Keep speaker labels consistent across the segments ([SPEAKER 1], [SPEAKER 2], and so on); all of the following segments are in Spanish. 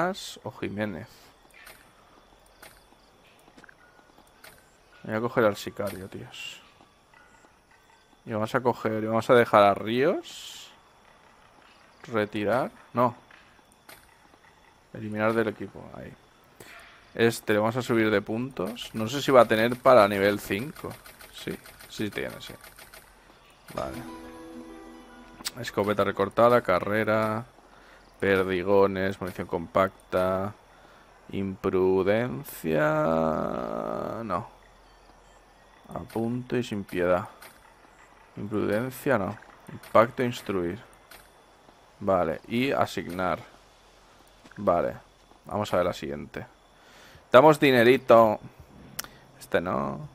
[SPEAKER 1] Tomás o Jiménez. Voy a coger al sicario, tíos. Y vamos a coger... Y vamos a dejar a Ríos. Retirar. No. Eliminar del equipo. Ahí. Este le vamos a subir de puntos. No sé si va a tener para nivel 5. Sí. Sí tiene, sí. Vale. Escopeta recortada, carrera, perdigones, munición compacta, imprudencia... No. A punto y sin piedad. Imprudencia no. Impacto e instruir. Vale. Y asignar. Vale. Vamos a ver la siguiente. Damos dinerito. Este no.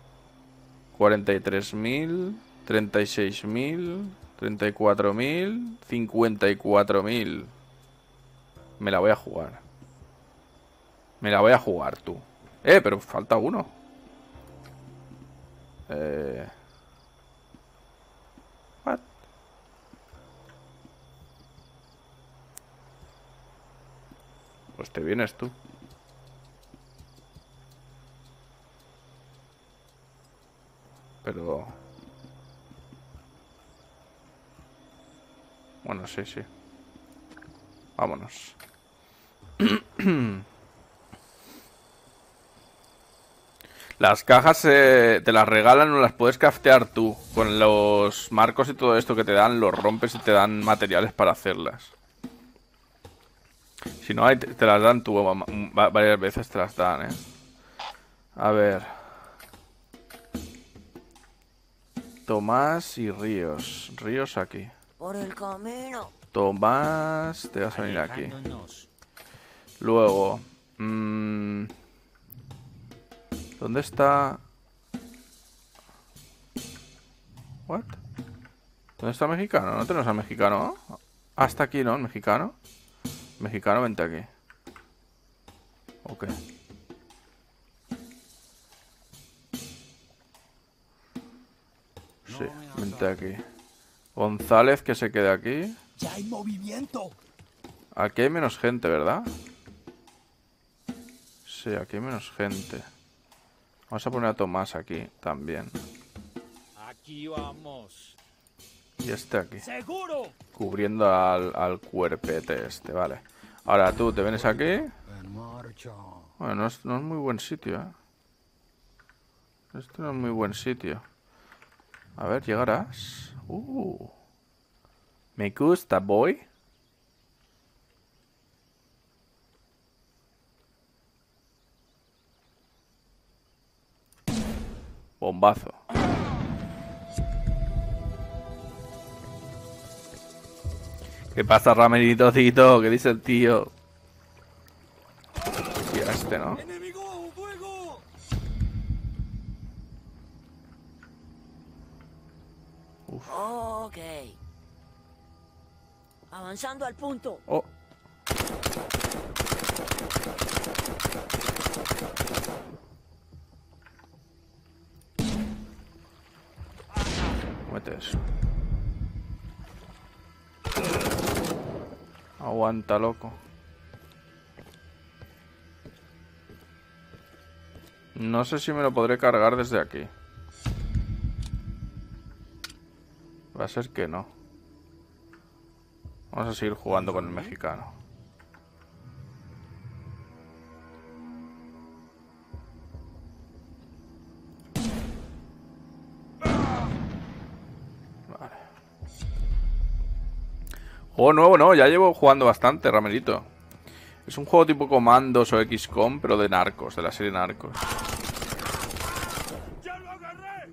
[SPEAKER 1] 43.000. 36.000. 34.000. 54.000. Me la voy a jugar. Me la voy a jugar, tú. Pero falta uno. What? Pues te vienes tú. Pero... Bueno, sí, sí. Vámonos. Las cajas te las regalan o las puedes craftear tú. Con los marcos y todo esto que te dan, los rompes y te dan materiales para hacerlas. Si no, te las dan tú. Varias veces te las dan, A ver. Tomás y Ríos. Ríos aquí.
[SPEAKER 2] Por el camino.
[SPEAKER 1] Tomás, te vas a venir aquí. Luego... ¿dónde está? What? ¿Dónde está mexicano? ¿No tenemos al mexicano? Hasta aquí, ¿no? ¿El mexicano? Mexicano, vente aquí. Ok. Sí, vente aquí. González, que se quede aquí.
[SPEAKER 3] Ya hay movimiento.
[SPEAKER 1] Aquí hay menos gente, ¿verdad? Sí, aquí hay menos gente. Vamos a poner a Tomás aquí también.
[SPEAKER 3] Aquí vamos.
[SPEAKER 1] Y este aquí.
[SPEAKER 3] ¡Seguro!
[SPEAKER 1] Cubriendo al cuerpete este, vale. Ahora tú te vienes aquí.
[SPEAKER 3] En marcha.
[SPEAKER 1] Bueno, no es muy buen sitio, Este no es muy buen sitio. A ver, llegarás. Me gusta, boy. Bombazo. ¿Qué pasa, Ramerito, Tito? ¿Qué dice el tío? Sí, a este, ¿no?
[SPEAKER 3] ¡Enemigo, fuego!
[SPEAKER 2] Ok. Avanzando al punto.
[SPEAKER 1] Oh. Mete eso. Aguanta, loco. No sé si me lo podré cargar desde aquí. Va a ser que no. Vamos a seguir jugando con el mexicano. Vale. Juego nuevo, no. Ya llevo jugando bastante, Ramerito. Es un juego tipo Comandos o XCOM, pero de narcos, de la serie Narcos.
[SPEAKER 3] ¡Ya lo agarré!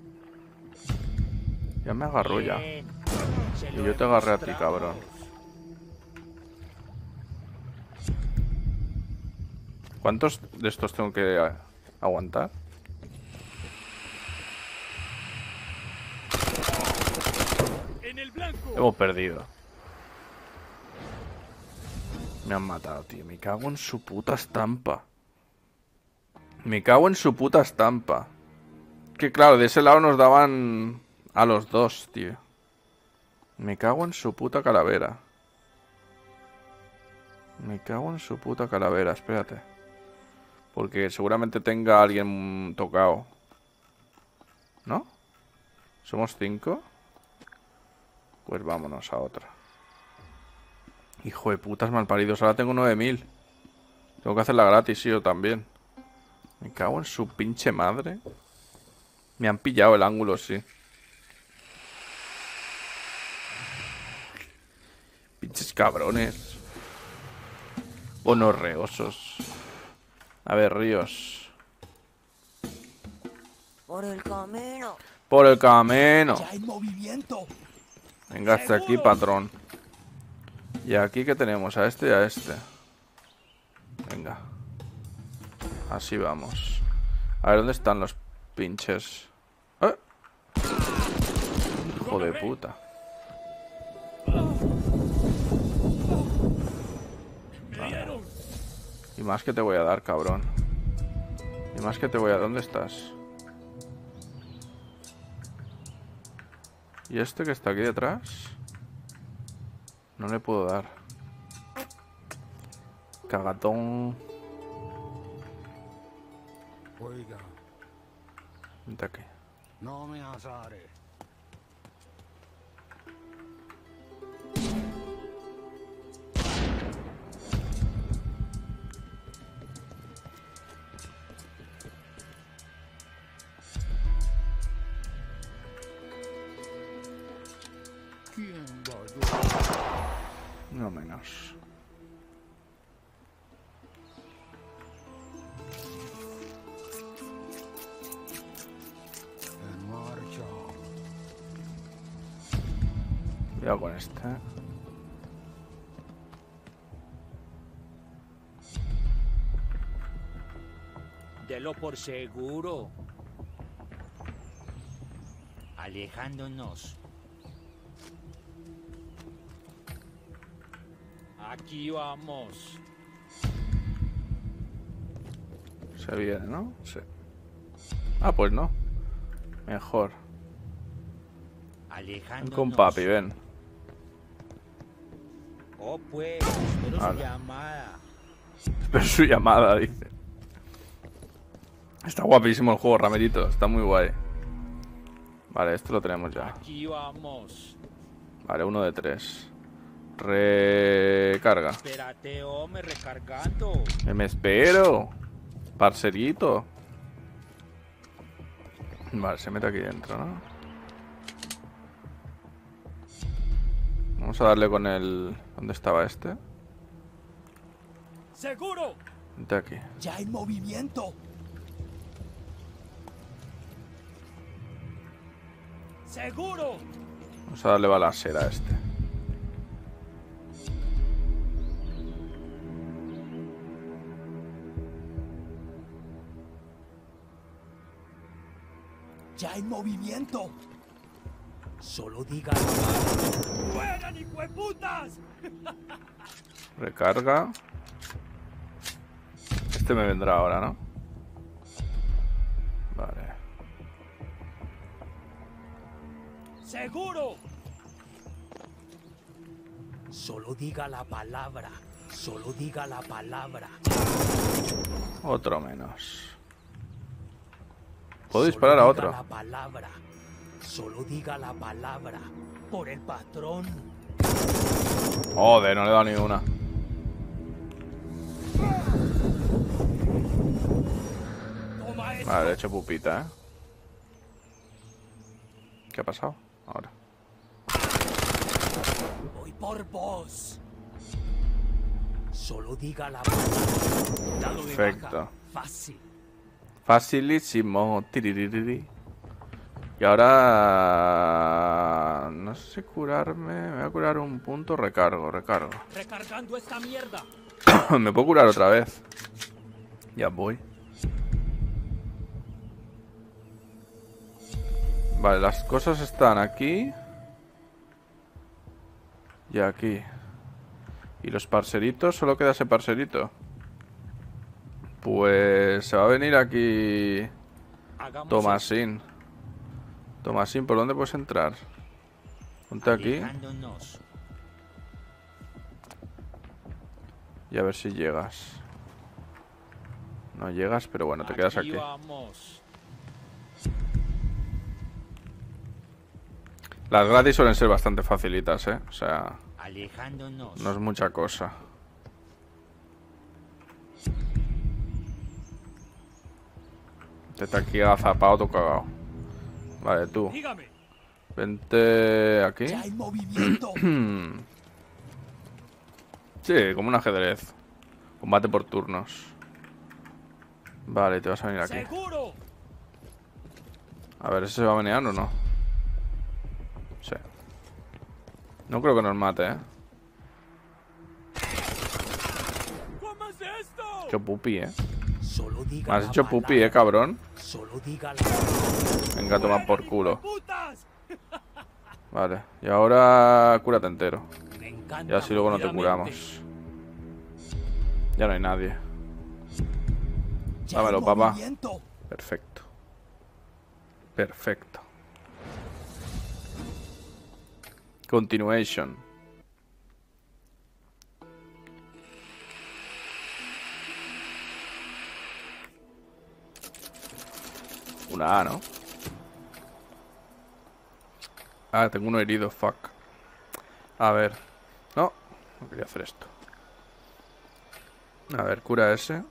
[SPEAKER 1] Ya me agarró ya. Y yo te agarré a ti, cabrón. ¿Cuántos de estos tengo que aguantar?
[SPEAKER 3] En el blanco.
[SPEAKER 1] Hemos perdido. Me han matado, tío. Me cago en su puta estampa. Me cago en su puta estampa. Que claro, de ese lado nos daban a los dos, tío. Me cago en su puta calavera. Me cago en su puta calavera, espérate. Porque seguramente tenga a alguien tocado. ¿No? ¿Somos 5? Pues vámonos a otra. Hijo de putas malparidos, ahora tengo 9000. Tengo que hacerla gratis, sí, yo también. Me cago en su pinche madre. Me han pillado el ángulo, sí. Pinches cabrones. Honorreosos. A ver, Ríos.
[SPEAKER 2] Por el camino.
[SPEAKER 1] Por el camino.
[SPEAKER 3] Ya hay movimiento.
[SPEAKER 1] Venga hasta aquí, patrón. Y aquí que tenemos a este y a este. Venga. Así vamos. A ver, ¿dónde están los pinches? ¡Eh! Hijo de puta.
[SPEAKER 3] Me dieron.
[SPEAKER 1] Y más que te voy a dar, cabrón. Y más que te voy a... ¿Dónde estás? ¿Y este que está aquí detrás? No le puedo dar. Cagatón.
[SPEAKER 3] Oiga,
[SPEAKER 1] Vente aquí.
[SPEAKER 3] no me azare. ¿Quién va a ayudar?
[SPEAKER 1] No menos.
[SPEAKER 3] En marcha.
[SPEAKER 1] Cuidado con este.
[SPEAKER 4] Delo por seguro. Alejándonos. Aquí vamos.
[SPEAKER 1] Se viene, ¿no? Sí. Ah, pues no. Mejor. Ven
[SPEAKER 4] Alejándonos.
[SPEAKER 1] con papi, ven.
[SPEAKER 4] Oh, pues, espero su
[SPEAKER 1] Vale.
[SPEAKER 4] llamada.
[SPEAKER 1] Espero su llamada, dice. Está guapísimo el juego, Ramerito. Está muy guay. Vale, esto lo tenemos ya.
[SPEAKER 4] Aquí vamos.
[SPEAKER 1] Vale, 1 de 3. Recarga.
[SPEAKER 4] Espérate, hombre, recargando.
[SPEAKER 1] Me espero. Parcerito. Vale, se mete aquí dentro, ¿no? Vamos a darle con el... ¿Dónde estaba este?
[SPEAKER 3] ¡Seguro!
[SPEAKER 1] Vente aquí.
[SPEAKER 3] Ya hay movimiento. ¡Seguro!
[SPEAKER 1] Vamos a darle balasera a este.
[SPEAKER 3] Ya hay movimiento.
[SPEAKER 4] Solo diga.
[SPEAKER 3] ¡Fueran, hijueputas!
[SPEAKER 1] Recarga. Este me vendrá ahora, ¿no? Vale.
[SPEAKER 3] ¡Seguro!
[SPEAKER 4] Solo diga la palabra. Solo diga la palabra.
[SPEAKER 1] Otro menos. Puedo
[SPEAKER 4] Solo
[SPEAKER 1] disparar a
[SPEAKER 4] diga
[SPEAKER 1] otro.
[SPEAKER 4] la palabra. Solo diga la palabra. Por el patrón.
[SPEAKER 1] Joder, no le he dado ni una.
[SPEAKER 3] Toma esto.
[SPEAKER 1] Vale, le he hecho pupita, ¿eh? ¿Qué ha pasado? Ahora.
[SPEAKER 3] Voy por vos.
[SPEAKER 4] Solo diga la palabra. Dalo de
[SPEAKER 1] Perfecto.
[SPEAKER 4] baja. Fácil.
[SPEAKER 1] Facilísimo. Tiriririri. Y ahora... No sé curarme. Me voy a curar un punto. Recargo.
[SPEAKER 3] Recargando esta mierda.
[SPEAKER 1] Me puedo curar otra vez. Ya voy. Vale, las cosas están aquí. Y aquí. Y los parceritos, solo queda ese parcerito. Pues se va a venir aquí
[SPEAKER 4] Hagamos
[SPEAKER 1] Tomasín. Tomasín, ¿por dónde puedes entrar? Ponte aquí.
[SPEAKER 4] alejándonos.
[SPEAKER 1] Y a ver si llegas. No llegas, pero bueno, te quedas aquí.
[SPEAKER 3] Vamos.
[SPEAKER 1] Las gratis suelen ser bastante facilitas, ¿eh? O sea,
[SPEAKER 3] Alejándonos.
[SPEAKER 1] no es mucha cosa. Te está aquí agazapado, tu cagao. Vale, tú.
[SPEAKER 3] Dígame.
[SPEAKER 1] Vente aquí.
[SPEAKER 4] Ya hay movimiento.
[SPEAKER 1] Sí, como un ajedrez. Combate por turnos. Vale, te vas a venir aquí.
[SPEAKER 3] Seguro.
[SPEAKER 1] A ver, ¿ese se va a menear o no? Sí. No creo que nos mate, ¿eh?
[SPEAKER 3] ¿Cómo es esto?
[SPEAKER 1] Hecho pupi, ¿eh?
[SPEAKER 4] Solo diga
[SPEAKER 1] Me has
[SPEAKER 4] la
[SPEAKER 1] hecho pupi,
[SPEAKER 4] palabra.
[SPEAKER 1] cabrón.
[SPEAKER 4] Solo diga la
[SPEAKER 1] Venga, toma por culo.
[SPEAKER 3] ¡Putas!
[SPEAKER 1] Vale, y ahora cúrate entero.
[SPEAKER 3] Me encanta.
[SPEAKER 1] Y así luego no te
[SPEAKER 3] jodidamente.
[SPEAKER 1] curamos. Ya no hay nadie.
[SPEAKER 4] Ya hay
[SPEAKER 1] Dámelo, papá.
[SPEAKER 4] movimiento.
[SPEAKER 1] Perfecto. Perfecto. Continuation. Una A, ¿no? Ah, tengo uno herido, fuck. A ver. No, no quería hacer esto. A ver, cura ese.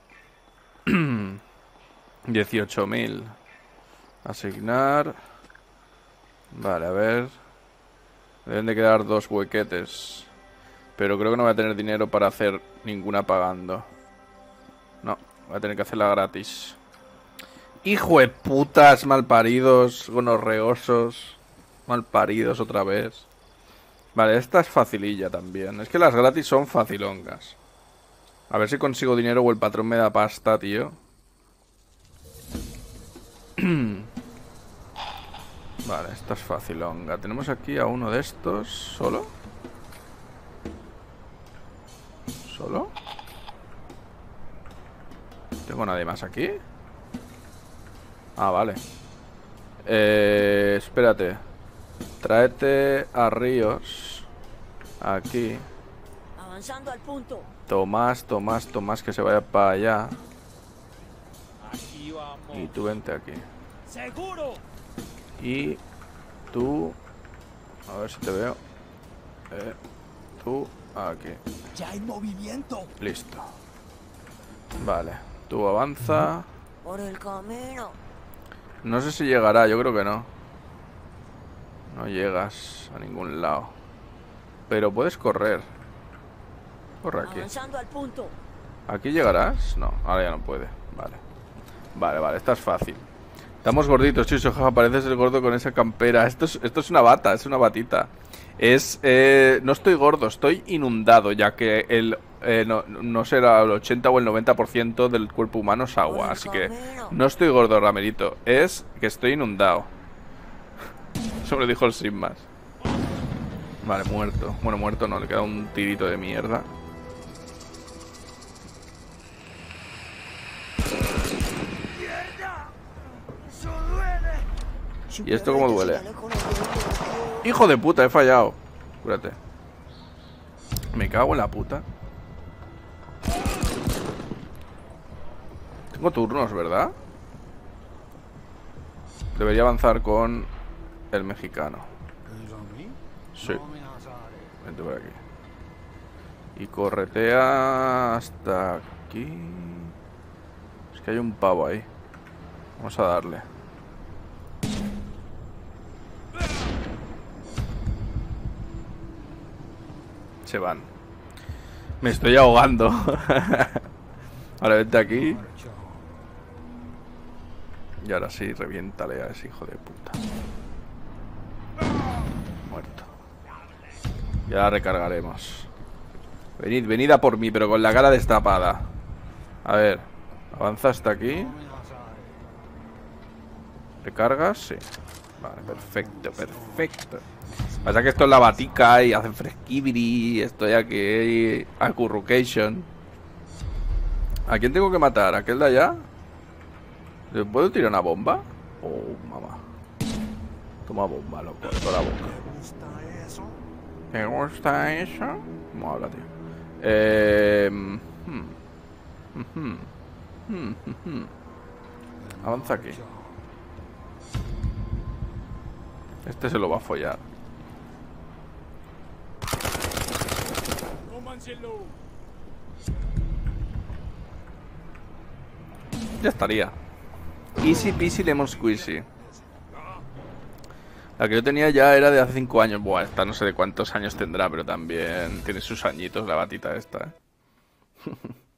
[SPEAKER 1] 18.000. Asignar. Vale, a ver. Deben de quedar 2 huequetes. Pero creo que no voy a tener dinero para hacer ninguna pagando. No, voy a tener que hacerla gratis. Hijo de putas, malparidos, gonorreosos. Malparidos otra vez. Vale, esta es facililla también. Es que las gratis son facilongas. A ver si consigo dinero o el patrón me da pasta, tío. Vale, esta es facilonga. Tenemos aquí a uno de estos. ¿Solo? ¿Solo? ¿Tengo nadie más aquí? Ah, vale. Espérate. Tráete a Ríos. Aquí.
[SPEAKER 2] Avanzando al punto.
[SPEAKER 1] Tomás, que se vaya para allá.
[SPEAKER 3] Aquí vamos.
[SPEAKER 1] Y tú vente aquí.
[SPEAKER 3] Seguro.
[SPEAKER 1] Y tú... A ver si te veo. Tú aquí.
[SPEAKER 4] Ya hay movimiento.
[SPEAKER 1] Listo. Vale. Tú avanza.
[SPEAKER 2] Por el camino.
[SPEAKER 1] No sé si llegará, yo creo que no. No llegas a ningún lado. Pero puedes correr. Corre aquí.
[SPEAKER 2] Avanzando al punto.
[SPEAKER 1] ¿Aquí llegarás? No, ahora ya no puede. Vale. Vale, esta es fácil. Estamos gorditos, Chiso, jaja, pareces el gordo con esa campera. Esto es una bata, es una batita. No estoy gordo, estoy inundado, ya que no será el 80 o el 90% del cuerpo humano es agua. Así que no estoy gordo, Ramerito. Es que estoy inundado. Eso me lo dijo el sin más. Vale, muerto. Bueno, muerto no, le queda un tirito de mierda. ¿Y esto cómo duele? ¡Hijo de puta! He fallado. Cúrate. Me cago en la puta. Tengo turnos, ¿verdad? Debería avanzar con el mexicano. Sí. Vente por aquí. Y corretea hasta aquí. Es que hay un pavo ahí. Vamos a darle. Se van. Me estoy ahogando. Ahora vente aquí. Y ahora sí, reviéntale a ese hijo de puta. Muerto. Ya recargaremos. Venid a por mí, pero con la cara destapada. A ver. Avanza hasta aquí. ¿Recargas? Sí. Vale, perfecto. Pasa que esto es la batica y hacen fresquibiri. Estoy aquí. Acurrucation. ¿A quién tengo que matar? ¿A aquel de allá? ¿Le puedo tirar una bomba? Oh, mamá. Toma bomba, loco. Toda la boca. ¿Te gusta eso? ¿Cómo habla, tío? Avanza aquí. Este se lo va a follar.
[SPEAKER 3] Cómanselo.
[SPEAKER 1] Ya estaría. Easy peasy lemon squeezy. La que yo tenía ya era de hace 5 años. Buah, esta no sé de cuántos años tendrá, pero también tiene sus añitos la batita esta, ¿eh?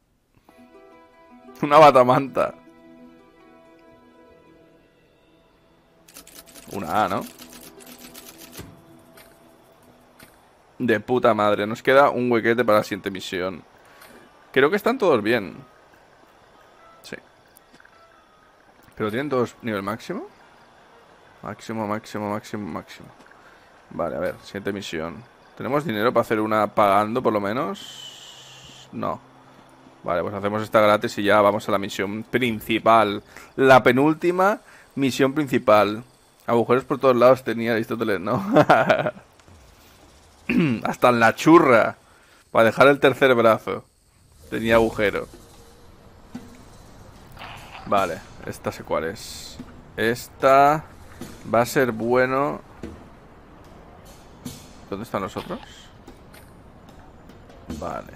[SPEAKER 1] Una batamanta. Una A, ¿no? De puta madre. Nos queda un huequete para la siguiente misión. Creo que están todos bien. Sí. ¿Pero tienen todos nivel máximo? Máximo, máximo, máximo, máximo. Vale, a ver, siguiente misión. ¿Tenemos dinero para hacer una pagando por lo menos? No. Vale, pues hacemos esta gratis y ya vamos a la misión principal. La penúltima misión principal. Agujeros por todos lados tenía Aristóteles, ¿no? Hasta en la churra. Para dejar el tercer brazo tenía agujero. Vale, esta sé cuál es. Esta va a ser bueno. ¿Dónde están los otros? Vale.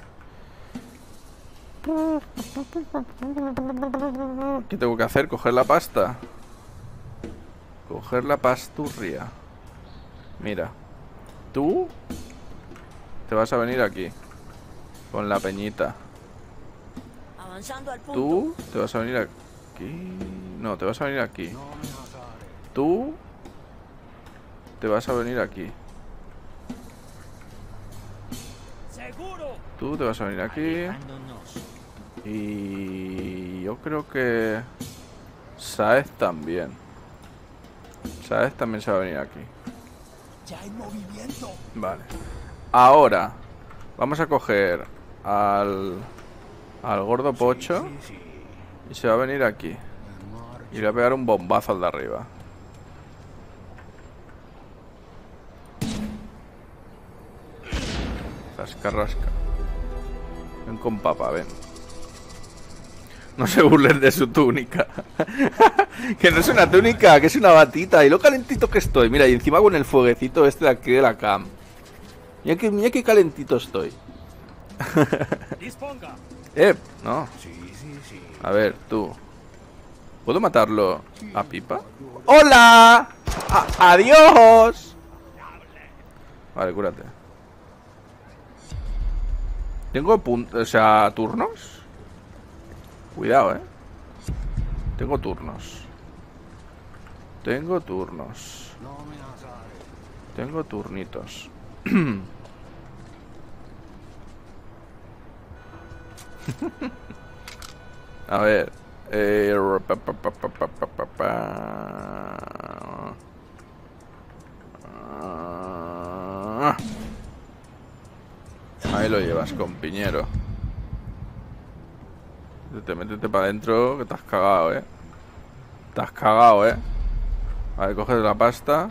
[SPEAKER 1] ¿Qué tengo que hacer? ¿Coger la pasta? Coger la pasturria. Mira. Tú te vas a venir aquí con la peñita.
[SPEAKER 2] Avanzando al punto.
[SPEAKER 1] Tú te vas a venir aquí. No, te vas a venir aquí. Tú te vas a venir aquí.
[SPEAKER 3] Seguro.
[SPEAKER 1] Tú te vas a venir aquí.
[SPEAKER 3] Alejándonos.
[SPEAKER 1] Y yo creo que Saez también. Saez también se va a venir aquí.
[SPEAKER 4] Ya en movimiento.
[SPEAKER 1] Vale. Ahora vamos a coger al gordo pocho y se va a venir aquí. Y le voy a pegar un bombazo al de arriba. Rasca. Ven con papa, ven. No se burlen de su túnica. Que no es una túnica, que es una batita. Y lo calentito que estoy. Mira, y encima con el fueguecito este de aquí de la cam. Mira qué calentito estoy.
[SPEAKER 3] Disponga.
[SPEAKER 1] No. A ver, tú. ¿Puedo matarlo a pipa? ¡Hola! ¡Adiós! Vale, cúrate. ¿Tengo turnos? Cuidado, Tengo turnos. Tengo turnitos. A ver. Ahí lo llevas, compañero. Métete para adentro, que te has cagado, Te has cagado, Vale, coges la pasta.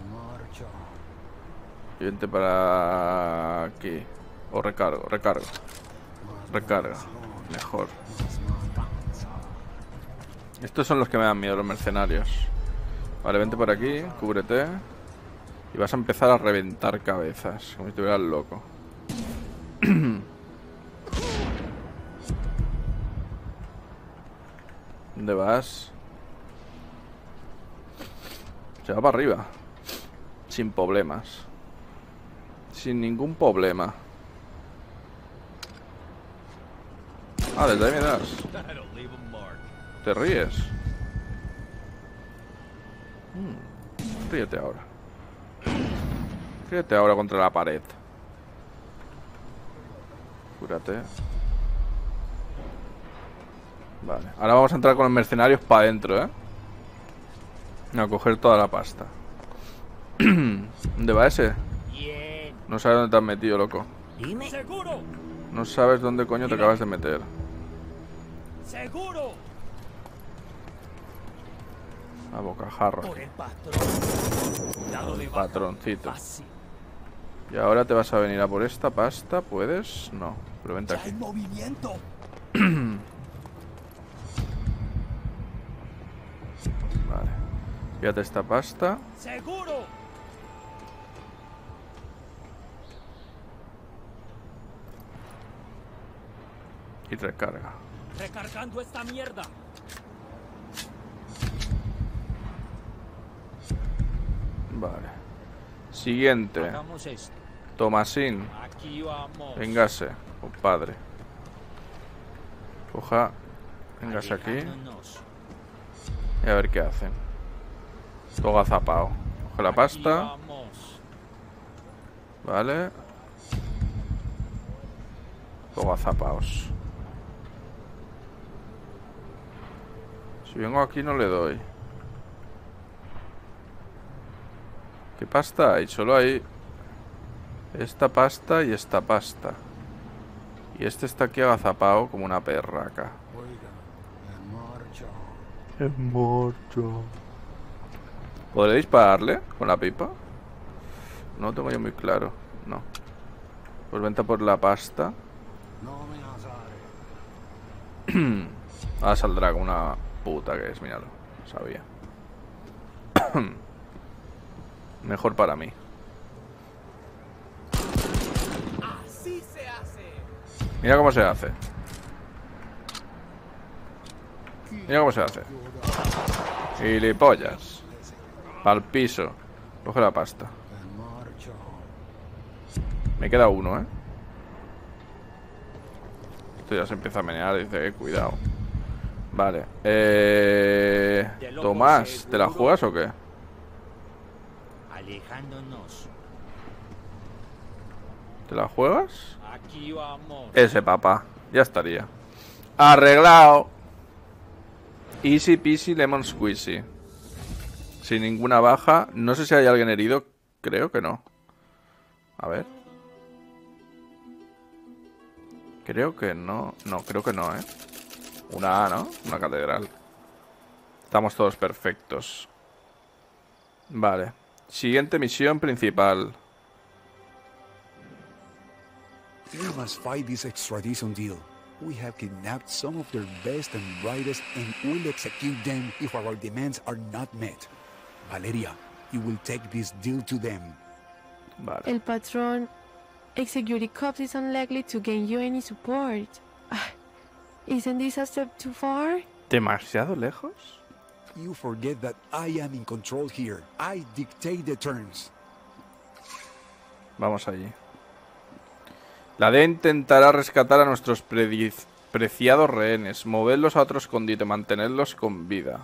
[SPEAKER 1] Y vente para aquí. O recargo. Recarga. Mejor. Estos son los que me dan miedo, los mercenarios. Vale, vente por aquí, cúbrete. Y vas a empezar a reventar cabezas, como si estuvieras loco. ¿Dónde vas? Se va para arriba. Sin problemas. Sin ningún problema. Ah, desde ahí me das. ¿Te ríes? Ríete ahora. Ríete ahora contra la pared. Cúrate. Vale, ahora vamos a entrar con los mercenarios para adentro, a coger toda la pasta. ¿Dónde va ese?
[SPEAKER 3] Bien.
[SPEAKER 1] No sabes dónde te has metido, loco.
[SPEAKER 2] Dime.
[SPEAKER 3] Seguro.
[SPEAKER 1] No sabes dónde coño te acabas de meter.
[SPEAKER 3] Seguro.
[SPEAKER 1] A bocajarro.
[SPEAKER 4] Por el patrón.
[SPEAKER 3] Dado de baja.
[SPEAKER 1] Patroncito.
[SPEAKER 3] Fácil.
[SPEAKER 1] Y ahora te vas a venir a por esta pasta. ¿Puedes? No, pero vente
[SPEAKER 4] Ya
[SPEAKER 1] aquí.
[SPEAKER 4] hay movimiento.
[SPEAKER 1] Vale. Fíjate esta pasta.
[SPEAKER 3] ¡Seguro!
[SPEAKER 1] Y recarga.
[SPEAKER 3] Recargando esta mierda.
[SPEAKER 1] Vale. Siguiente.
[SPEAKER 3] Hagamos esto.
[SPEAKER 1] Tomasín.
[SPEAKER 3] Aquí vamos.
[SPEAKER 1] Véngase, compadre. Coja. Véngase aquí.
[SPEAKER 3] Alejándonos.
[SPEAKER 1] Y a ver qué hacen. Todo agazapao. Coge la
[SPEAKER 3] Aquí
[SPEAKER 1] pasta.
[SPEAKER 3] vamos.
[SPEAKER 1] Vale. Todo agazapaos. Si vengo aquí no le doy. ¿Qué pasta hay? Solo hay esta pasta y esta pasta. Y este está aquí agazapao como una perraca. En marcha. ¿Podré dispararle con la pipa? No lo tengo yo muy claro. No. Pues vente por la pasta. Ahora saldrá como una puta que es, míralo. Sabía. Mejor para mí.
[SPEAKER 4] Así se hace.
[SPEAKER 1] Mira cómo se hace. Mira cómo se hace. Gilipollas. Al piso. Coge la pasta. Me queda uno, ¿eh? Esto ya se empieza a menear. Dice, cuidado. Vale. Tomás, ¿te la juegas o qué?
[SPEAKER 3] Alejándonos.
[SPEAKER 1] ¿Te la juegas?
[SPEAKER 3] Aquí vamos.
[SPEAKER 1] Ese papá. Ya estaría. Arreglado. Easy peasy lemon squeezy. Sin ninguna baja. No sé si hay alguien herido. Creo que no. A ver. Creo que no. No, creo que no, ¿eh? Una A, ¿no? Una catedral. Estamos todos perfectos. Vale. Siguiente misión principal.
[SPEAKER 5] We must fight this extradition deal. We have kidnapped some of their best and brightest and will execute them if our demands are not met. Valeria, you will take this deal to them.
[SPEAKER 1] Vale.
[SPEAKER 6] El patrón executing cops is unlikely to gain you any support. Isn't this a step too far?
[SPEAKER 1] ¿Demasiado lejos?
[SPEAKER 5] You forget that I am in control here. I dictate the terms.
[SPEAKER 1] Vamos allí. La DEA intentará rescatar a nuestros preciados rehenes, moverlos a otro escondite, mantenerlos con vida.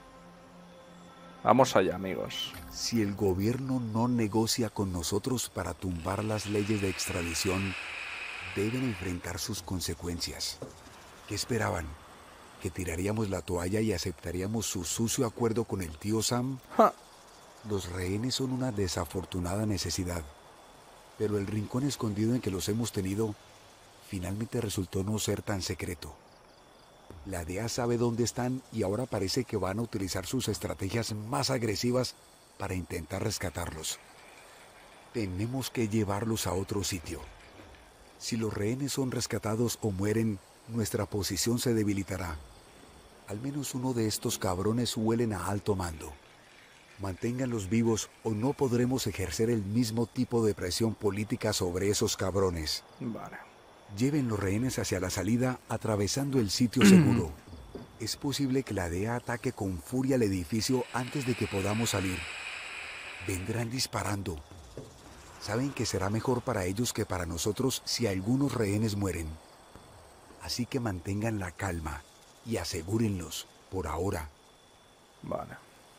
[SPEAKER 1] Vamos allá, amigos.
[SPEAKER 5] Si el gobierno no negocia con nosotros para tumbar las leyes de extradición, deben enfrentar sus consecuencias. ¿Qué esperaban? ¿Que tiraríamos la toalla y aceptaríamos su sucio acuerdo con el tío Sam?
[SPEAKER 1] Ja.
[SPEAKER 5] Los rehenes son una desafortunada necesidad, pero el rincón escondido en que los hemos tenido finalmente resultó no ser tan secreto. La DEA sabe dónde están y ahora parece que van a utilizar sus estrategias más agresivas para intentar rescatarlos. Tenemos que llevarlos a otro sitio. Si los rehenes son rescatados o mueren, nuestra posición se debilitará. Al menos uno de estos cabrones huelen a alto mando. Manténganlos vivos o no podremos ejercer el mismo tipo de presión política sobre esos cabrones.
[SPEAKER 1] Vale.
[SPEAKER 5] Lleven los rehenes hacia la salida atravesando el sitio seguro. Es posible que la DEA ataque con furia el edificio antes de que podamos salir. Vendrán disparando. Saben que será mejor para ellos que para nosotros si algunos rehenes mueren. Así que mantengan la calma y asegúrenlos por ahora.
[SPEAKER 1] Vale.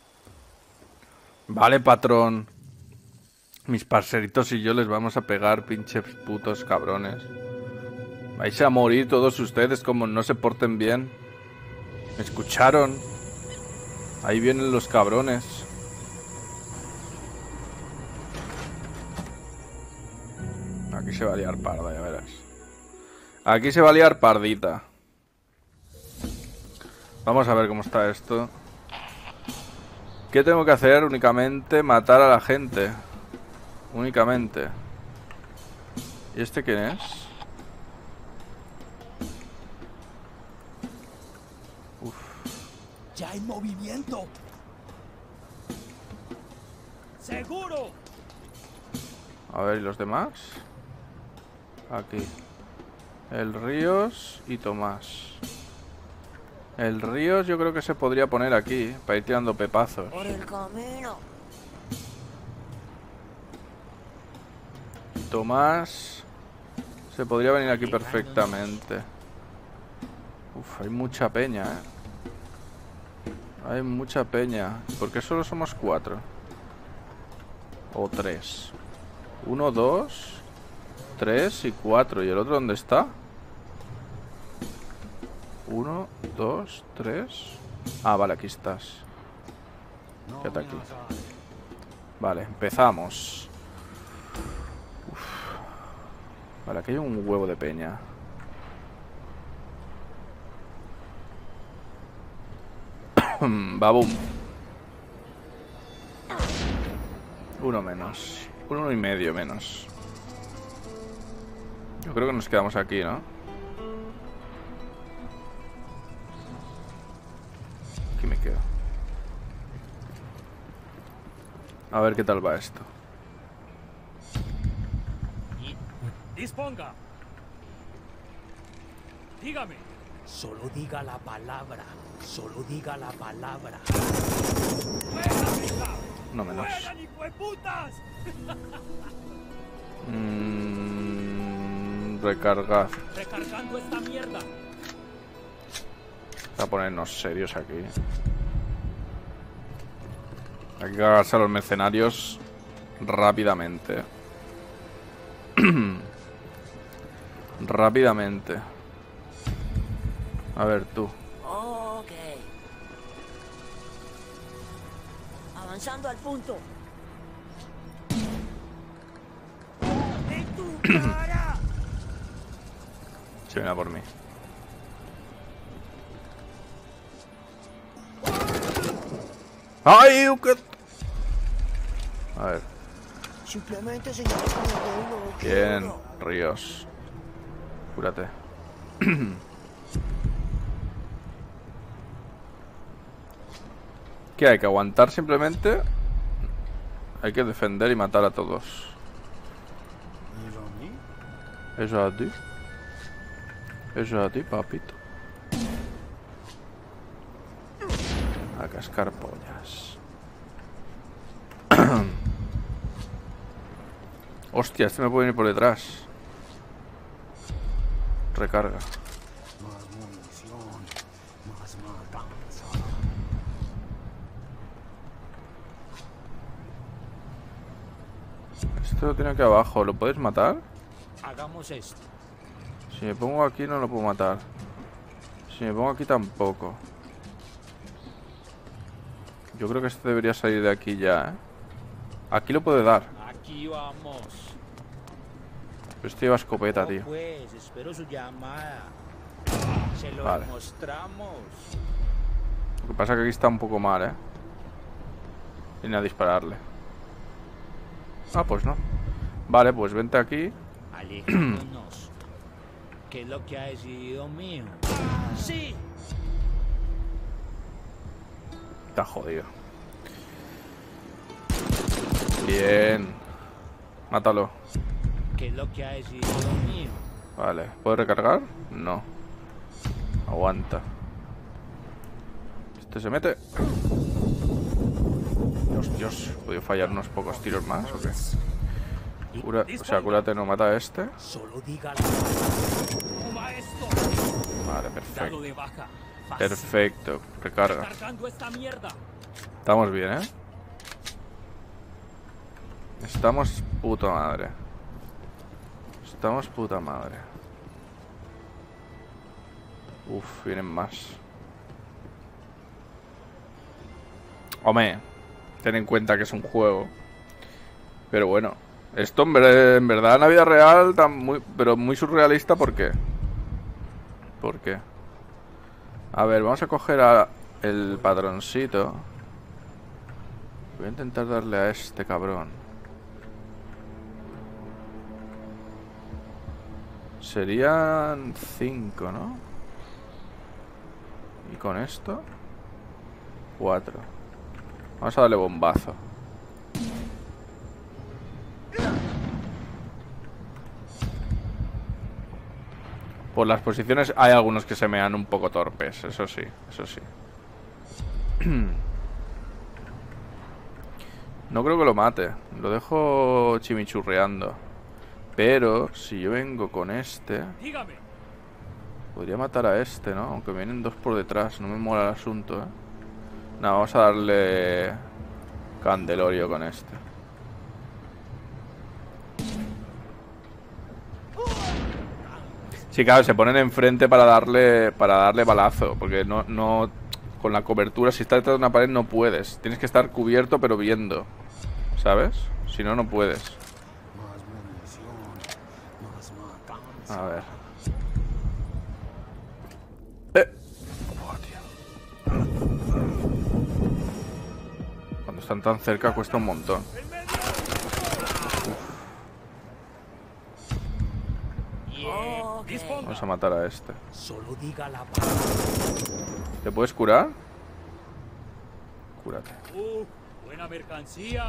[SPEAKER 1] Vale, patrón. Mis parceritos y yo les vamos a pegar, pinches putos cabrones. Vais a morir todos ustedes como no se porten bien. ¿Me escucharon? Ahí vienen los cabrones. Aquí se va a liar parda, ya verás. Aquí se va a liar pardita. Vamos a ver cómo está esto. ¿Qué tengo que hacer? Únicamente matar a la gente. Únicamente. ¿Y este quién es? Uf.
[SPEAKER 4] Ya hay movimiento. ¡Seguro!
[SPEAKER 1] A ver, ¿y los demás? Aquí. El Ríos y Tomás. El Ríos yo creo que se podría poner aquí, para ir tirando pepazos.
[SPEAKER 2] Por el camino.
[SPEAKER 1] Tomás se podría venir aquí perfectamente. Uf, hay mucha peña, Hay mucha peña. ¿Por qué solo somos 4? O 3. 1, 2, 3 y 4. ¿Y el otro dónde está? 1, 2, 3. Ah, vale, aquí estás. Quédate aquí. Vale, empezamos. Uf. Vale, aquí hay un huevo de peña. Babum. Uno menos. Uno y medio menos. Yo creo que nos quedamos aquí, ¿no? Aquí me quedo. A ver qué tal va esto.
[SPEAKER 4] Disponga. Dígame. Solo diga la palabra. Solo diga la palabra.
[SPEAKER 1] No menos. Recargar.
[SPEAKER 4] Recargando esta mierda.
[SPEAKER 1] A ponernos serios aquí. Hay que cargarse a los mercenarios rápidamente. Rápidamente. A ver, tú.
[SPEAKER 2] Ok. Avanzando al punto. ¡En tu cara!
[SPEAKER 1] Se viene a por mí. ¡Ay! A ver.
[SPEAKER 2] Simplemente señalé con el dedo que
[SPEAKER 1] Bien,
[SPEAKER 2] uno.
[SPEAKER 1] Ríos. Cúrate. ¿Qué hay que aguantar simplemente? Hay que defender y matar a todos. Eso a ti. Eso a ti, papito. A cascar pollas. Hostia, este me puede venir por detrás. Recarga.
[SPEAKER 5] Más munición, más matanza.
[SPEAKER 1] Esto lo tiene aquí abajo. ¿Lo puedes matar?
[SPEAKER 3] Hagamos esto.
[SPEAKER 1] Si me pongo aquí no lo puedo matar. Si me pongo aquí tampoco. Yo creo que este debería salir de aquí ya, Aquí lo puede dar.
[SPEAKER 3] Aquí vamos.
[SPEAKER 1] Pero este lleva escopeta,
[SPEAKER 3] No,
[SPEAKER 1] tío.
[SPEAKER 3] pues, espero su llamada. Se lo
[SPEAKER 1] Vale.
[SPEAKER 3] mostramos.
[SPEAKER 1] Lo que pasa es que aquí está un poco mal, Viene a dispararle. Ah, pues no. Vale, pues vente aquí.
[SPEAKER 3] Alejándonos. ¿Qué es lo que ha decidido mío? Sí.
[SPEAKER 1] Está jodido. Bien. Mátalo.
[SPEAKER 3] ¿Qué es lo que ha decidido mío?
[SPEAKER 1] Vale. ¿Puedo recargar? No. Aguanta. Este se mete. Dios. ¿He podido fallar unos pocos tiros más o qué? O sea, cúrate, no mata a este.
[SPEAKER 4] Solo diga la palabra. Toma esto.
[SPEAKER 1] Vale,
[SPEAKER 4] Dado
[SPEAKER 1] perfecto.
[SPEAKER 4] de baja. Fácil.
[SPEAKER 1] Perfecto. Recarga.
[SPEAKER 4] Recargando esta mierda.
[SPEAKER 1] Estamos bien, Estamos puta madre. Estamos puta madre. Uf, vienen más. Hombre, ten en cuenta que es un juego. Pero bueno, esto en verdad en la vida real, pero muy surrealista, ¿por qué? ¿Por qué? A ver, vamos a coger el patroncito. Voy a intentar darle a este cabrón. Serían 5, ¿no? Y con esto 4. Vamos a darle bombazo. Por las posiciones hay algunos que se me dan un poco torpes. Eso sí, eso sí. No creo que lo mate. Lo dejo chimichurreando. Pero si yo vengo con este,
[SPEAKER 4] Dígame.
[SPEAKER 1] podría matar a este, ¿no? Aunque vienen dos por detrás. No me mola el asunto, ¿eh? No, vamos a darle candelorio con este. Sí, claro, se ponen enfrente para darle balazo. Porque no con la cobertura, si estás detrás de una pared no puedes. Tienes que estar cubierto pero viendo, ¿sabes? Si no, no puedes. A ver. Oh, tío. Cuando están tan cerca cuesta un montón. Vamos a matar a este.
[SPEAKER 4] Solo diga la palabra.
[SPEAKER 1] ¿Te puedes curar? Cúrate.
[SPEAKER 4] Buena mercancía.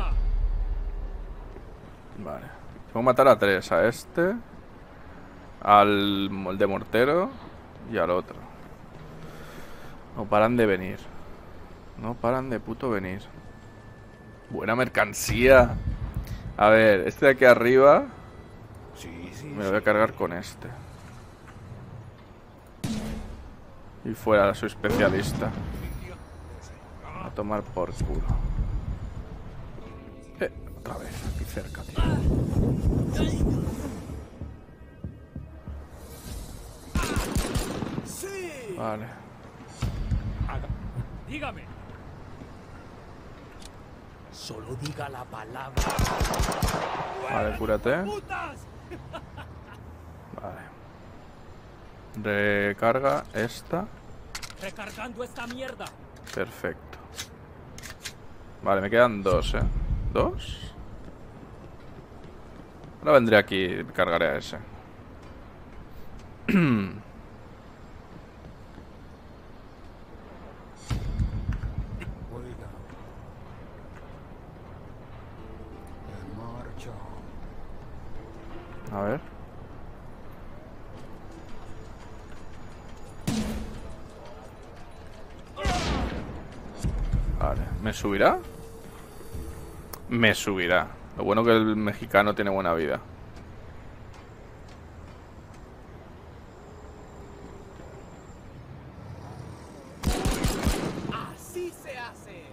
[SPEAKER 1] Vale. Tengo que matar a 3. A este, al de mortero y al otro. No paran de venir. No paran de puto venir. Buena mercancía. A ver, este de aquí arriba me lo voy a cargar con este. Y fuera, soy especialista. A tomar por culo. Otra vez, aquí cerca, tío. Vale.
[SPEAKER 4] Dígame. Solo diga la palabra.
[SPEAKER 1] Vale, cúrate.
[SPEAKER 4] ¡Putas!
[SPEAKER 1] Vale. Recarga esta.
[SPEAKER 4] Recargando esta mierda.
[SPEAKER 1] Perfecto. Vale, me quedan 2, ¿eh? ¿2? Ahora vendré aquí y cargaré a ese. A ver. Vale, ¿me subirá? Me subirá. Lo bueno que el mexicano tiene buena vida.
[SPEAKER 4] Así se hace.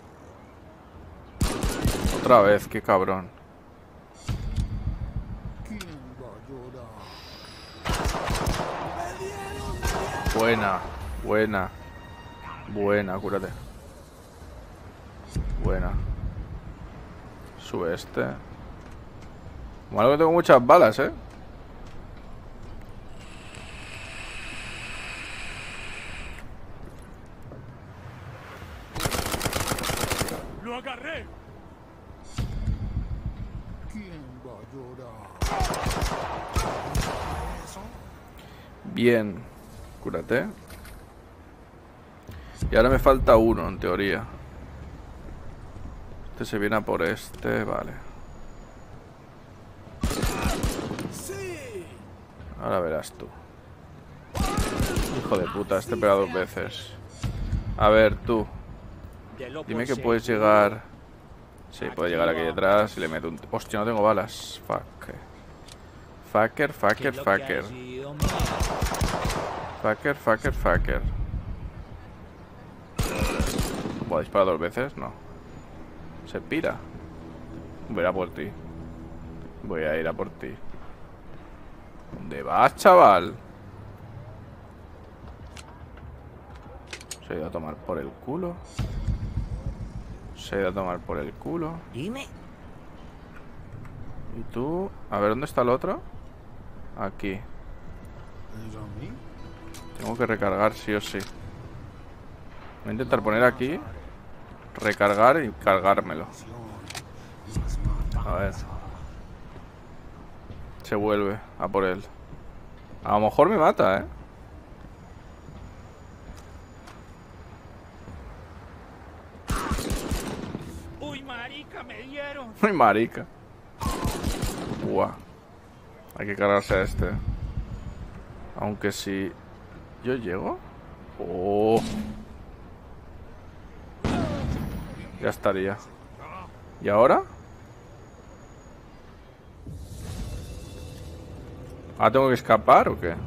[SPEAKER 1] Otra vez, qué cabrón. Buena, buena. Buena, cúrate. Buena. Sube este. Malo que tengo muchas balas, ¿eh?
[SPEAKER 4] Lo agarré.
[SPEAKER 1] Bien. Cúrate. Y ahora me falta uno, en teoría. Este se viene a por este, vale. Ahora verás tú. Hijo de puta, este pega 2 veces. A ver, tú. Dime que puedes llegar. Sí, puede llegar aquí detrás y le meto un... Hostia, no tengo balas. Fuck. Fucker, fucker, fucker. Fucker, fucker, fucker. ¿Puedo disparar 2 veces? No. Se pira. Voy a ir a por ti. Voy a ir a por ti. ¿Dónde vas, chaval? Se ha ido a tomar por el culo. Se ha ido a tomar por el culo.
[SPEAKER 2] Dime.
[SPEAKER 1] Y tú... A ver, ¿dónde está el otro? Aquí. Tengo que recargar sí o sí. Voy a intentar poner aquí, recargar y cargármelo. A ver. Se vuelve a por él. A lo mejor me mata, ¿eh?
[SPEAKER 3] Uy, marica, me dieron.
[SPEAKER 1] Muy marica. Buah. Hay que cargarse a este. Aunque si yo llego. Oh. Ya estaría. ¿Y ahora? ¿Ahora tengo que escapar o qué?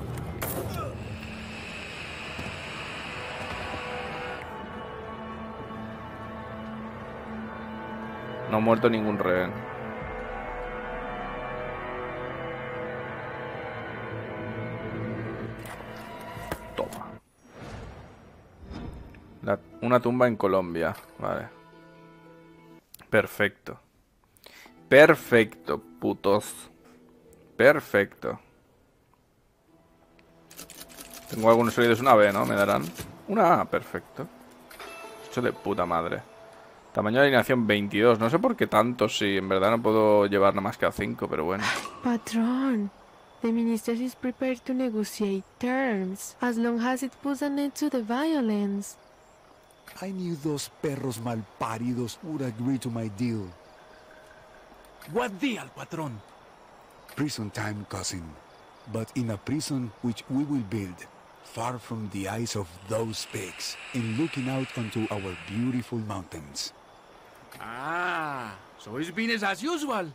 [SPEAKER 1] No ha muerto ningún rehén. Toma. Una tumba en Colombia. Vale. Perfecto. Perfecto, putos. Perfecto. Tengo algunos oídos. Una B, ¿no? Me darán. Una A, perfecto. Esto de puta madre. Tamaño de alineación 22. No sé por qué tanto, si en verdad no puedo llevar nada más que a 5, pero bueno.
[SPEAKER 6] Patron, the minister is prepared to negotiate terms as long as it puts an end to the violence.
[SPEAKER 5] I knew those perros malparidos would agree to my deal.
[SPEAKER 4] What deal, patrón?
[SPEAKER 5] Prison time, cousin. But in a prison which we will build, far from the eyes of those pigs, and looking out onto our beautiful mountains.
[SPEAKER 4] Ah, sois business as usual.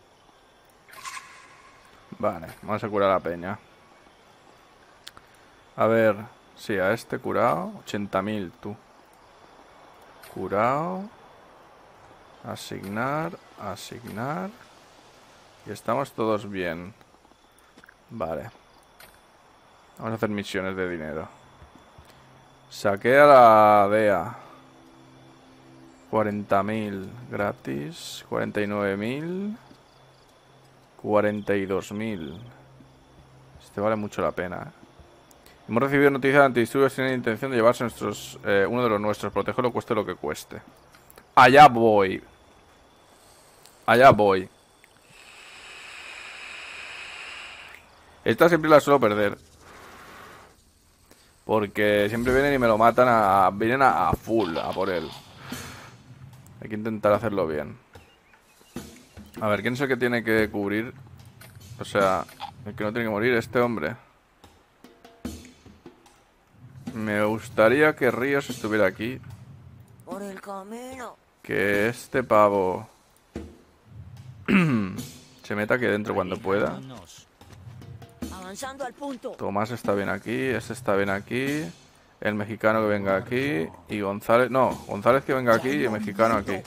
[SPEAKER 1] Vale, vamos a curar a la peña. A ver, sí, a este curado. 80.000, tú. Curado. Asignar, asignar. Y estamos todos bien. Vale. Vamos a hacer misiones de dinero. Saqué a la DEA. 40.000 gratis. 49.000. 42.000. Este vale mucho la pena, ¿eh? Hemos recibido noticias de antidisturbios que tienen intención de llevarse uno de los nuestros. Protegerlo cueste lo que cueste. Allá voy. Allá voy. Esta siempre la suelo perder. Porque siempre vienen y me lo matan vienen a full, a por él. Hay que intentar hacerlo bien. A ver, ¿quién es el que tiene que cubrir? O sea, el que no tiene que morir, este hombre. Me gustaría que Ríos estuviera aquí.
[SPEAKER 2] Por el camino.
[SPEAKER 1] Que este pavo se meta aquí dentro cuando pueda.
[SPEAKER 3] Vámonos.
[SPEAKER 2] Avanzando al punto.
[SPEAKER 1] Tomás está bien aquí, este está bien aquí. El mexicano que venga aquí. Y González, no, González que venga aquí y el mexicano aquí.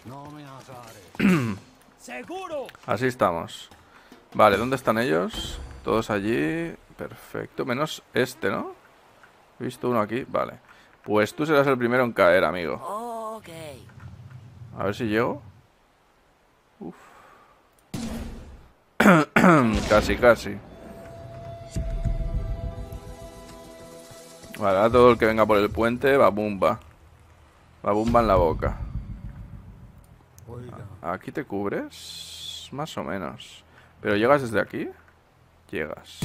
[SPEAKER 4] ¡Seguro!
[SPEAKER 1] Así estamos. Vale, ¿dónde están ellos? Todos allí. Perfecto, menos este, ¿no? He visto uno aquí, vale. Pues tú serás el primero en caer, amigo.
[SPEAKER 2] Ok.
[SPEAKER 1] A ver si llego. Uf. Casi, casi. Vale, ahora todo el que venga por el puente va bumba. Va bumba en la boca. ¿Aquí te cubres? Más o menos. ¿Pero llegas desde aquí? Llegas.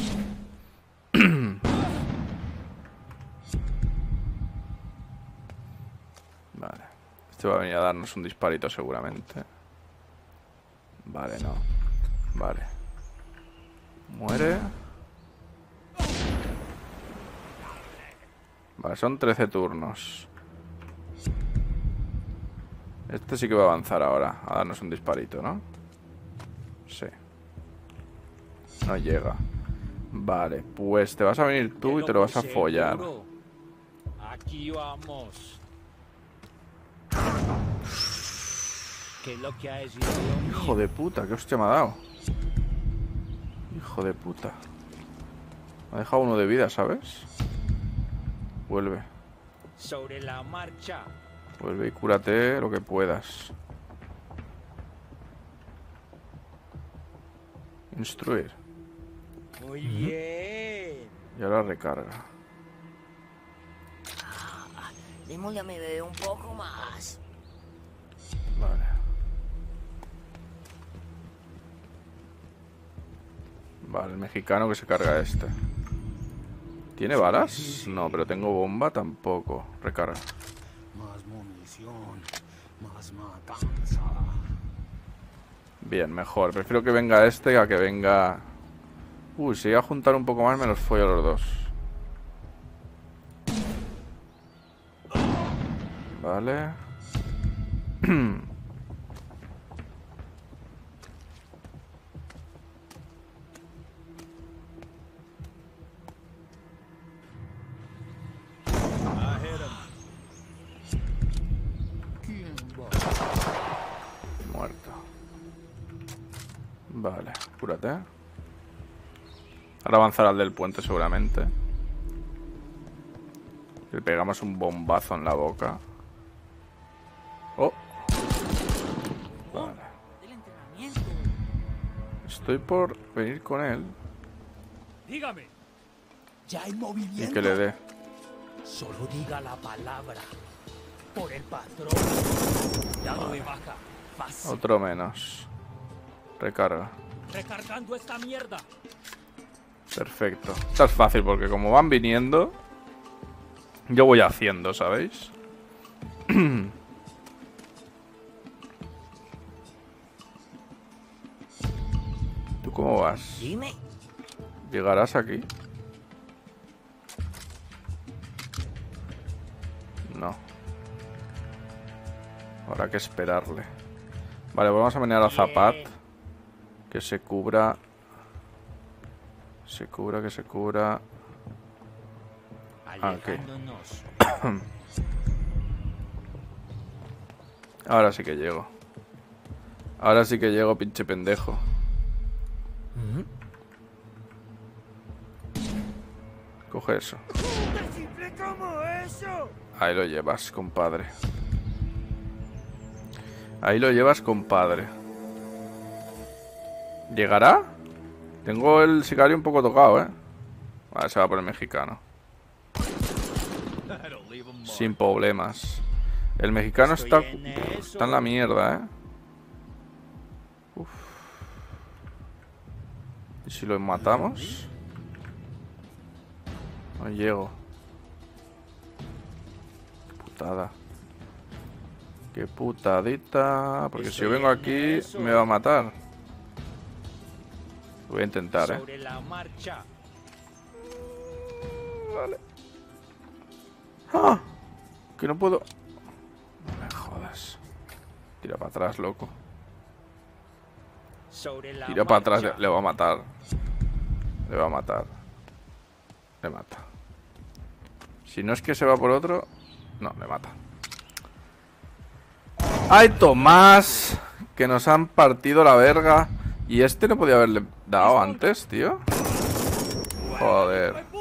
[SPEAKER 1] Vale. Este va a venir a darnos un disparito seguramente. Vale, no. Vale. Muere. Vale, son 13 turnos. Este sí que va a avanzar ahora, a darnos un disparito, ¿no? Sí. No llega. Vale, pues te vas a venir tú y te lo vas a follar.
[SPEAKER 3] Aquí vamos. ¿Qué es lo que hay,
[SPEAKER 1] Hijo de puta, qué hostia me ha dado. Hijo de puta. Me ha dejado uno de vida, ¿sabes? Vuelve.
[SPEAKER 3] Sobre la marcha.
[SPEAKER 1] Vuelve y cúrate lo que puedas. Instruir.
[SPEAKER 3] Muy bien.
[SPEAKER 1] Y ahora recarga.
[SPEAKER 2] Démosle a mi bebé un poco más.
[SPEAKER 1] Vale. Vale, el mexicano que se carga este. ¿Tiene balas? No, pero tengo bomba tampoco. Recarga.
[SPEAKER 4] Más munición, más matanza.
[SPEAKER 1] Bien, mejor. Prefiero que venga este a que venga... Uy, si voy a juntar un poco más me los follo a los dos. Vale. Muerto. Vale, cúrate. Ahora avanzará al del puente seguramente. Le pegamos un bombazo en la boca. Oh. Vale. Estoy por venir con él
[SPEAKER 4] Dígame. Ya hay
[SPEAKER 1] y
[SPEAKER 4] movimiento.
[SPEAKER 1] que le dé.
[SPEAKER 4] Solo diga la palabra. Por el patrón. Dado de baja. Fácil.
[SPEAKER 1] Otro menos. Recarga.
[SPEAKER 4] Recargando esta mierda.
[SPEAKER 1] Perfecto. Esta es fácil porque como van viniendo, yo voy haciendo, ¿sabéis? ¿Tú cómo vas?
[SPEAKER 2] Dime.
[SPEAKER 1] ¿Llegarás aquí? No. Habrá que esperarle. Vale, vamos a menear a Zapat. Que se cubra. Se cubra, que se cubra. Ok.
[SPEAKER 3] Alejándonos.
[SPEAKER 1] Ahora sí que llego. Ahora sí que llego, pinche pendejo. Coge eso. Ahí lo llevas, compadre. Ahí lo llevas, compadre. ¿Llegará? Tengo el sicario un poco tocado, ¿eh? Vale, se va por el mexicano. Sin problemas. El mexicano está en la mierda, ¿eh? Uf. ¿Y si lo matamos? No llego. Qué putada. Qué putadita. Porque si yo vengo aquí me va a matar. Lo voy a intentar, ¿eh?
[SPEAKER 3] Sobre la marcha.
[SPEAKER 1] Vale. ¡Ah! Que no puedo. No me jodas. Tira para atrás, loco.
[SPEAKER 3] Sobre la
[SPEAKER 1] Tira para
[SPEAKER 3] marcha.
[SPEAKER 1] atrás, le va a matar. Le va a matar. Le mata. Si no es que se va por otro. No, le mata. ¡Ay, Tomás! Que nos han partido la verga. Y este no podía haberle dado antes, tío. Joder.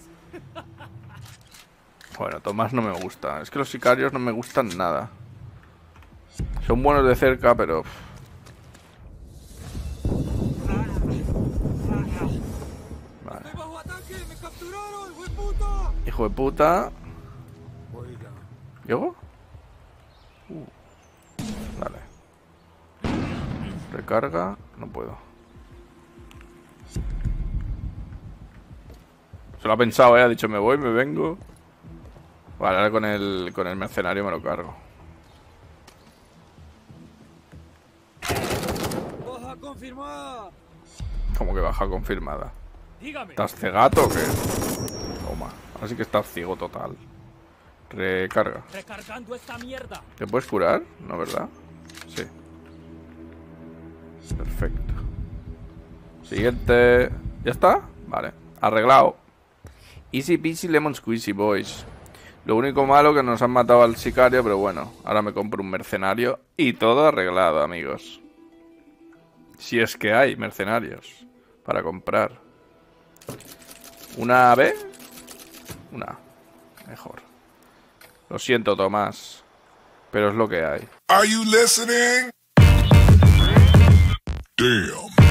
[SPEAKER 1] Bueno, Tomás no me gusta. Es que los sicarios no me gustan nada. Son buenos de cerca, pero... Vale. Hijo de puta. ¿Llego? Vale. Recarga. No puedo. Se lo ha pensado, ha dicho me voy, me vengo. Vale, ahora con el mercenario me lo cargo.
[SPEAKER 4] Baja confirmada.
[SPEAKER 1] ¿Cómo que baja confirmada?
[SPEAKER 4] Dígame.
[SPEAKER 1] ¿Estás cegato o qué? Toma. Así que estás ciego total. Recarga.
[SPEAKER 4] Recargando esta mierda.
[SPEAKER 1] ¿Te puedes curar? ¿No, verdad? Sí. Perfecto. Siguiente. ¿Ya está? Vale. Arreglado. Easy peasy lemon squeezy, boys. Lo único malo que nos han matado al sicario, pero bueno. Ahora me compro un mercenario y todo arreglado, amigos. Si es que hay mercenarios para comprar. ¿Una B? Una. Mejor. Lo siento, Tomás. Pero es lo que hay.
[SPEAKER 7] Are you listening? Damn.